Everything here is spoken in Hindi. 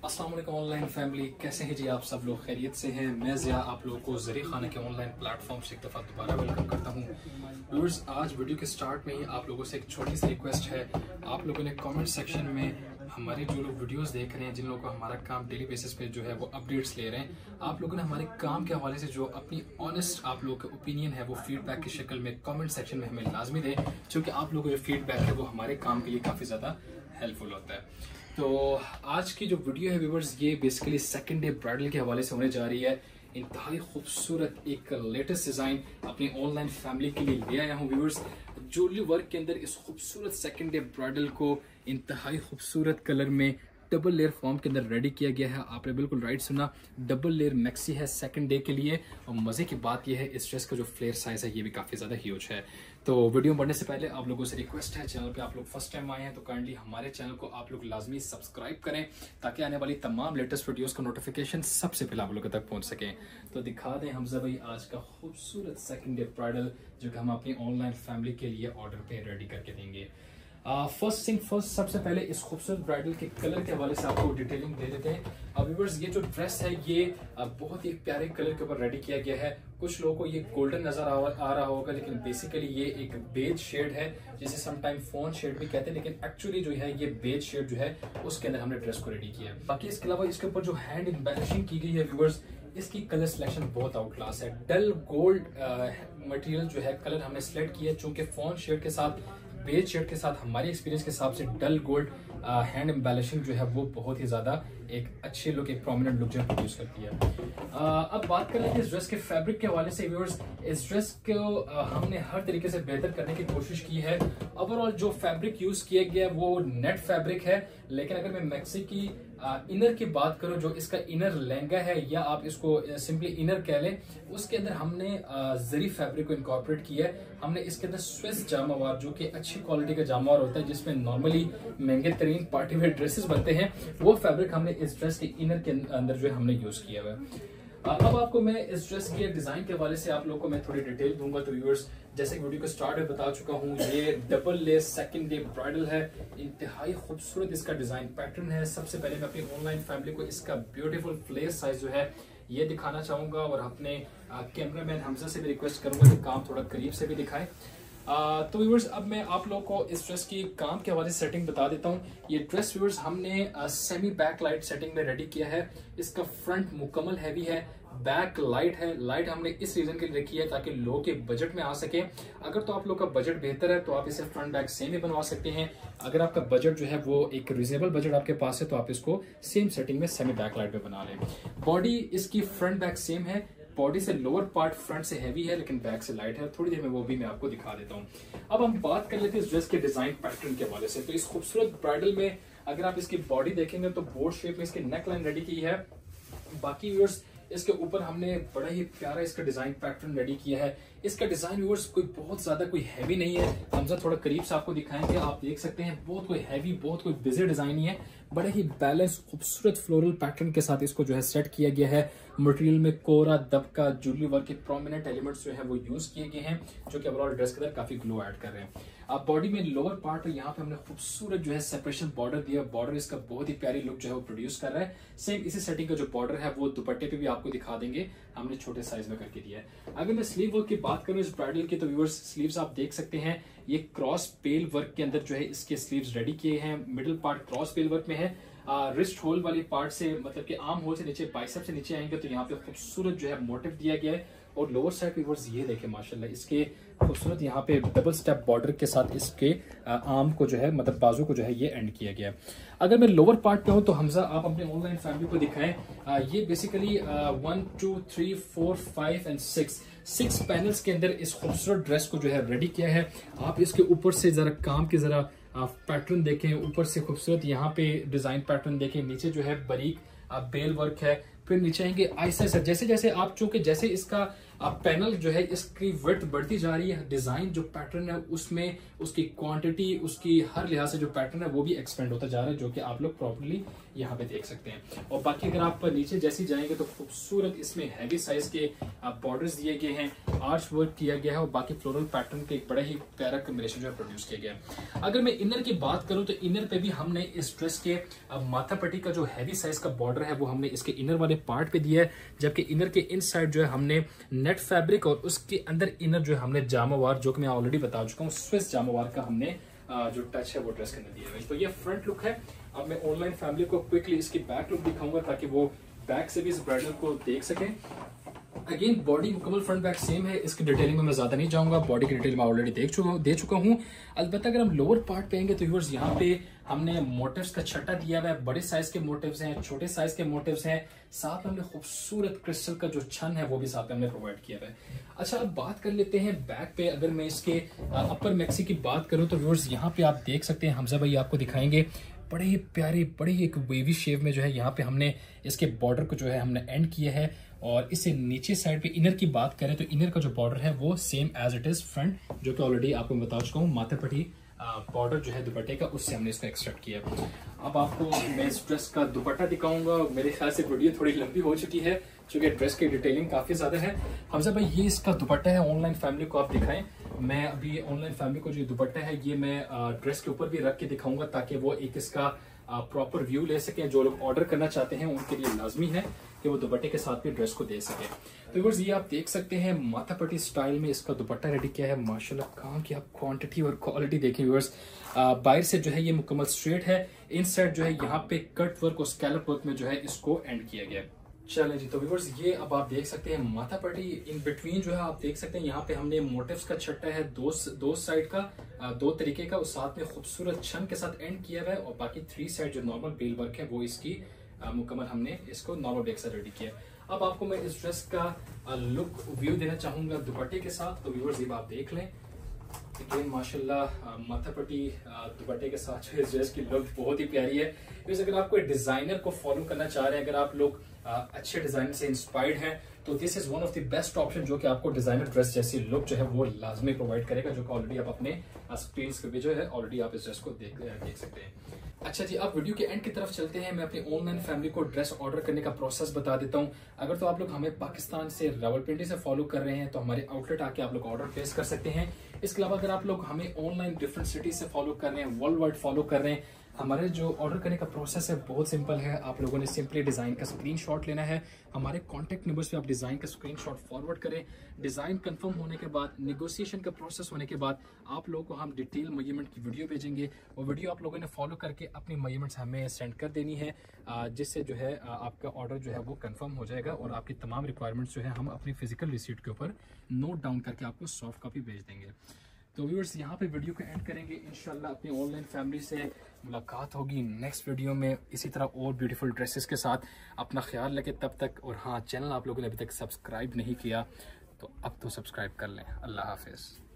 अस्सलाम वालेकुम ऑनलाइन फैमिली, कैसे हैं जी आप सब लोग? खैरियत से हैं? मैं ज़िया आप लोगों को ज़रिए खाना के ऑनलाइन प्लेटफॉर्म से एक दफ़ा दोबारा वेलकम करता हूं। व्यूअर्स, आज वीडियो के स्टार्ट में ही आप लोगों से एक छोटी सी रिक्वेस्ट है। आप लोगों ने कमेंट सेक्शन में हमारे जो लोग वीडियोस देख रहे हैं, जिन लोगों को हमारा काम डेली बेसिस पे जो है वो अपडेट्स ले रहे हैं, आप लोगों ने हमारे काम के हवाले से जो अपनी ऑनेस्ट आप लोगों का ओपिनियन है वो फीडबैक की शक्ल में कमेंट सेक्शन में हमें लाजमी दें, क्योंकि आप लोगों का जो फीडबैक है वो हमारे काम के लिए काफ़ी ज़्यादा हेल्पफुल होता है। तो आज की जो वीडियो है व्यूअर्स, ये बेसिकली सेकंड डे ब्राइडल के हवाले से होने जा रही है। इंतहाई खूबसूरत एक लेटेस्ट डिज़ाइन अपनी ऑनलाइन फैमिली के लिए ले आया हूँ व्यूअर्स। ज्वेलरी वर्क के अंदर इस खूबसूरत सेकंड डे ब्राइडल को इंतहाई खूबसूरत कलर में डबल लेयर फॉर्म के अंदर रेडी किया गया है। आपने बिल्कुल राइट सुना, डबल लेयर मैक्सी है सेकंड डे के लिए। और मजे की बात यह है, इस ड्रेस का जो फ्लेयर साइज है ये भी काफी ज्यादा ह्यूज है। तो वीडियो बढ़ने से पहले आप लोगों से रिक्वेस्ट है, चैनल पे आप लोग फर्स्ट टाइम आए हैं तो काइंडली हमारे चैनल को आप लोग लाजमी सब्सक्राइब करें, ताकि आने वाली तमाम लेटेस्ट वीडियोस का नोटिफिकेशन सबसे पहले आप लोगों तक पहुंच सके। तो दिखा दें हमजा भाई आज का खूबसूरत सेकंड डे ब्राइडल, जो कि हम अपनी ऑनलाइन फैमिली के लिए ऑर्डर पे रेडी करके देंगे। फर्स्ट थिंग फर्स्ट, सबसे पहले इस खूबसूरत ब्राइडल के कलर के हवाले से आपको डिटेलिंग दे देते हैं। व्यूअर्स, ये जो ड्रेस है ये बहुत ही प्यारे कलर के ऊपर रेडी किया गया है। कुछ लोगों को ये गोल्डन नजर आ रहा होगा, लेकिन बेसिकली ये एक बेज शेड है, जिसे समटाइम फोन शेड भी कहते हैं, लेकिन एक्चुअली जो है ये बेज शेड जो है उसके अंदर हमने ड्रेस को रेडी किया है। बाकी इसके अलावा इसके ऊपर जो हैंड एम्बेलिशिंग की गई है व्यूअर्स, इसकी कलर सिलेक्शन बहुत आउट क्लास है। डल गोल्ड मटेरियल जो है कलर हमने सिलेक्ट किया है, चूंकि फोन शेड के साथ बेज शेड के साथ हमारे एक्सपीरियंस के हिसाब से डल गोल्ड हैंड एम्बेलिशिंग जो है वो बहुत ही ज्यादा एक अच्छे लुक, एक प्रोमिनेंट लुक जो है प्रोड्यूस करती है। अब बात कर लेते हैं इस ड्रेस के फैब्रिक के हवाले से व्यूअर्स। इस ड्रेस को हमने हर तरीके से बेहतर करने की कोशिश की है। ओवरऑल जो फैब्रिक यूज किया गया वो नेट फैब्रिक है, लेकिन अगर मैं मैक्सी की इनर की बात करूं, जो इसका इनर लहंगा है या आप इसको सिंपली इनर कह लें, उसके अंदर हमने जरी फैब्रिक को इनकॉर्पोरेट किया है। हमने इसके अंदर स्विस जामावार, जो कि अच्छी क्वालिटी का जामावार होता है, जिसमें नॉर्मली महंगे तरीन पार्टी वेयर ड्रेसेस बनते हैं, वो फैब्रिक हमने इस ड्रेस के इनर के अंदर जो है हमने यूज किया हुआ है। अब आपको मैं इस ड्रेस के डिजाइन के हवाले से आप लोगों को मैं थोड़ी डिटेल दूंगा। तो व्यूअर्स, जैसे वीडियो को स्टार्ट में बता चुका हूँ, ये double layer second day bridal है। इंतहाई खूबसूरत इसका डिजाइन पैटर्न है। सबसे पहले मैं अपनी ऑनलाइन फैमिली को इसका ब्यूटीफुल फ्लेयर साइज जो है ये दिखाना चाहूंगा, और अपने कैमरामैन हमजा से भी रिक्वेस्ट करूंगा कि काम थोड़ा करीब से भी दिखाएं। तो व्यूअर्स, अब मैं आप लोगों को इस ड्रेस की काम के हवाले से सेटिंग बता देता हूँ। ये ड्रेस व्यूअर्स हमने सेमी बैक लाइट सेटिंग में रेडी किया है। इसका फ्रंट मुकम्मल हैवी है, बैक लाइट है। लाइट हमने इस रीजन के लिए रखी है ताकि लोगों के बजट में आ सके। अगर तो आप लोग का बजट बेहतर है तो आप इसे फ्रंट बैक सेम ही बनवा सकते हैं। अगर आपका बजट जो है वो एक रीजनेबल बजट आपके पास है तो आप इसको सेम सेटिंग में सेमी बैक लाइट में बना लें। बॉडी इसकी फ्रंट बैक सेम है। बॉडी से लोअर पार्ट फ्रंट से हैवी है, लेकिन बैक से लाइट है। थोड़ी देर में वो भी मैं आपको दिखा देता हूँ। अब हम बात कर लेते हैं इस ड्रेस के डिजाइन पैटर्न के हवाले से। तो इस खूबसूरत ब्राइडल में अगर आप इसकी बॉडी देखेंगे तो बोर्ड शेप में इसकी नेक लाइन रेडी की है। बाकी व्यूअर्स, इसके ऊपर हमने बड़ा ही प्यारा इसका डिजाइन पैटर्न रेडी किया है। इसका डिजाइन व्यूअर्स कोई बहुत ज्यादा कोई हैवी नहीं है। हमजा थोड़ा करीब से आपको दिखाएंगे, आप देख सकते हैं बहुत कोई हैवी, बहुत कोई बिजी डिजाइन नहीं है। बड़े ही बैलेंस खूबसूरत फ्लोरल पैटर्न के साथ इसको जो है सेट किया गया है। मटेरियल में कोरा, दबका, ज्वेलरी वर्क के प्रोमिनेंट एलिमेंट्स जो है वो यूज किए गए हैं, जो कि ओवरऑल ड्रेस के अंदर काफी ग्लो ऐड कर रहे हैं। अब बॉडी में लोअर पार्ट यहाँ पे हमने खूबसूरत जो है सेपरेशन बॉर्डर दिया। बॉर्डर इसका बहुत ही प्यारी लुक जो है वो प्रोड्यूस कर रहा है। सेम इसी सेटिंग का जो बॉर्डर है वो दुपट्टे पे भी आपको दिखा देंगे, हमने छोटे साइज में करके दिया है। अगर मैं स्लीव वर्क की बात करूं इस ब्राइडल की, तो व्यूअर्स स्लीव्स आप देख सकते हैं, ये क्रॉस पेल वर्क के अंदर जो है इसके स्लीव्स रेडी किए हैं। मिडिल पार्ट क्रॉस पेल वर्क में है। रिस्ट होल वाली पार्ट से, मतलब कि आर्म होल से नीचे, बाइसेप से नीचे आएंगे तो यहाँ पे खूबसूरत जो है मोटिव दिया गया है। और लोअर साइड व्यूअर्स ये देखें माशाल्लाह, इसके खूबसूरत यहाँ पे डबल स्टेप बॉर्डर के साथ इसके आर्म को जो है, मतलब बाजू को जो है ये एंड किया गया है। अगर मैं लोअर पार्ट पे हूँ तो हमजा आप अपने ऑनलाइन फैमिली को दिखाएं। ये बेसिकली 1 2 3 4 5 एंड 6 पैनल्स के अंदर इस खूबसूरत ड्रेस को जो है रेडी किया है। आप इसके ऊपर से जरा काम की जरा पैटर्न देखें, ऊपर से खूबसूरत यहाँ पे डिजाइन पैटर्न देखें, नीचे जो है बारीक बेल वर्क है। फिर नीचे आएंगे आहिस्ता आहिस्ता जैसे जैसे आप चूंकि जैसे इसका पैनल जो है इसकी विड्थ बढ़ती जा रही है, डिजाइन जो पैटर्न है उसमें उसकी क्वांटिटी, उसकी हर लिहाज से जो पैटर्न है वो भी एक्सपेंड होता जा रहा है, जो कि आप लोग प्रॉपर्ली यहाँ पे देख सकते हैं। और बाकी अगर आप नीचे जैसे जाएंगे तो खूबसूरत इसमें हैवी साइज के बॉर्डर्स दिए गए हैं, आर्च वर्क किया गया है और बाकी फ्लोरल पैटर्न के एक बड़ा ही प्यारा कॉम्बिनेशन जो है प्रोड्यूस किया गया है। अगर मैं इनर की बात करूं तो इनर पे भी हमने इस ड्रेस के माथा पट्टी का जो हैवी साइज का बॉर्डर है वो हमने इसके इनर वाले पार्ट पे दिया है, जबकि इनर के इन साइड जो है हमने नेट फैब्रिक और उसके अंदर इनर जो है हमने जामावार, जो कि मैं ऑलरेडी बता चुका हूँ, स्विस जामावार का हमने जो टच है वो ड्रेस के अंदर दिया है। तो ये फ्रंट लुक है। अब मैं ऑनलाइन फैमिली को क्विकली इसकी बैक लुक दिखाऊंगा ताकि वो बैक से भी इस ब्राइडल को देख सकें। अगेन बॉडी मुकम्मल फ्रंट बैक सेम है, इसकी डिटेलिंग में मैं ज्यादा नहीं जाऊंगा, बॉडी की डिटेल मैं ऑलरेडी दे चुका हूँ। अलबत्ता अगर हम लोअर पार्ट पे आएंगे तो व्यूअर्स यहाँ पे हमने मोटिव्स का छट्टा दिया हुआ है, बड़े साइज के मोटिव्स हैं, छोटे साइज के मोटिव्स हैं, साथ में हमने खूबसूरत क्रिस्टल का जो छन है वो भी साथ में हमने प्रोवाइड किया हुआ है। अच्छा, अब बात कर लेते हैं बैक पे। अगर मैं इसके अपर मैक्सी की बात करूं तो व्यूअर्स यहाँ पे आप देख सकते हैं, हमजा भाई आपको दिखाएंगे बड़े ही प्यारे, बड़े ही एक वेवी शेप में जो है यहाँ पे हमने इसके बॉर्डर को जो है हमने एंड किया है। और इससे नीचे साइड पे इनर की बात करें तो इनर का जो बॉर्डर है वो same as it is front, जो कि ऑलरेडी आपको बता चुका हूँ, माथे पट्टी बॉर्डर जो है दुपट्टे का उससे हमने इसको एक्सट्रैक्ट किया। अब आपको मैं इस ड्रेस का दुपट्टा दिखाऊंगा। मेरे ख्याल से वीडियो थोड़ी लंबी हो चुकी है क्योंकि ड्रेस की डिटेलिंग काफी ज्यादा है। हमजा भाई ये इसका दुपट्टा है, ऑनलाइन फैमिली को आप दिखाएं। मैं अभी ऑनलाइन फैमिली को जो दुपट्टा है ये मैं ड्रेस के ऊपर भी रख के दिखाऊंगा ताकि वो एक इसका प्रॉपर व्यू ले सकें। जो लोग ऑर्डर करना चाहते हैं उनके लिए लाजमी है कि वो दुपट्टे के साथ भी ड्रेस को दे सके। तो व्यूअर्स ये आप देख सकते हैं माथा पट्टी स्टाइल में इसका दुपट्टा रेडी किया है। माशाल्लाह काम की आप क्वांटिटी और क्वालिटी देखें व्यूअर्स। बाहर से जो है ये मुकम्मल स्ट्रेट है, इन साइड जो है यहाँ पे कट वर्क और स्कैलप वर्क में जो है इसको एंड किया गया है। चलें जी, तो व्यूअर्स ये अब आप देख सकते हैं माथा पट्टी इन बिटवीन जो है आप देख सकते हैं यहाँ पे हमने मोटिव्स का छट्टा है दो साइड का, दो तरीके का, उस साथ में खूबसूरत छन के साथ एंड किया हुआ है। और बाकी 3 साइड जो नॉर्मल बेल वर्क है वो इसकी मुकम्मल हमने इसको नॉर्मल बैक से रेडी किया। अब आपको मैं इस ड्रेस का लुक व्यू देना चाहूंगा दुपट्टे के साथ। तो व्यूअर्स ये आप देख लें, अगेन माशाल्लाह माथा पट्टी दुपट्टे के साथ जो इस ड्रेस की लुक बहुत ही प्यारी है। अगर आप कोई डिजाइनर को फॉलो करना चाह रहे हैं, अगर आप लोग अच्छे डिजाइनर से इंस्पायर्ड हैं तो this is one of the best option जो कि आपको डिजाइनर ड्रेस जैसी लुक जो है वो लाजमी प्रोवाइड करेगा, जो कि ऑलरेडी आप अपने स्क्रीन पे जो है ऑलरेडी आप इस ड्रेस को देख सकते हैं। अच्छा जी, अब वीडियो के एंड की तरफ चलते हैं। मैं अपनी ऑनलाइन फैमिली को ड्रेस ऑर्डर करने का प्रोसेस बता देता हूं। अगर तो आप लोग हमें पाकिस्तान से रावलपिंडी से फॉलो कर रहे हैं तो हमारे आउटलेट आके आप लोग ऑर्डर प्लेस कर सकते हैं। इसके अलावा अगर आप लोग हमें ऑनलाइन डिफरेंट सिटी से फॉलो कर रहे हैं, वर्ल्ड वाइड फॉलो कर रहे हैं, हमारे जो ऑर्डर करने का प्रोसेस है बहुत सिंपल है। आप लोगों ने सिंपली डिज़ाइन का स्क्रीनशॉट लेना है, हमारे कॉन्टैक्ट नंबर्स पे आप डिज़ाइन का स्क्रीनशॉट फॉरवर्ड करें। डिज़ाइन कंफर्म होने के बाद, नेगोशिएशन का प्रोसेस होने के बाद आप लोगों को हम डिटेल मेजरमेंट की वीडियो भेजेंगे। और वीडियो आप लोगों ने फॉलो करके अपनी मेजरमेंट्स हमें सेंड कर देनी है, जिससे जो है आपका ऑर्डर जो है वो कंफर्म हो जाएगा और आपकी तमाम रिक्वायरमेंट्स जो है हम अपनी फिजिकल रिसीट के ऊपर नोट डाउन करके आपको सॉफ्ट कॉपी भेज देंगे। तो व्यूअर्स यहाँ पे वीडियो को एंड करेंगे। इंशाल्लाह अपनी ऑनलाइन फैमिली से मुलाकात होगी नेक्स्ट वीडियो में इसी तरह और ब्यूटीफुल ड्रेसेस के साथ। अपना ख्याल रखें तब तक। और हाँ, चैनल आप लोगों ने अभी तक सब्सक्राइब नहीं किया तो अब तो सब्सक्राइब कर लें। अल्लाह हाफिज़।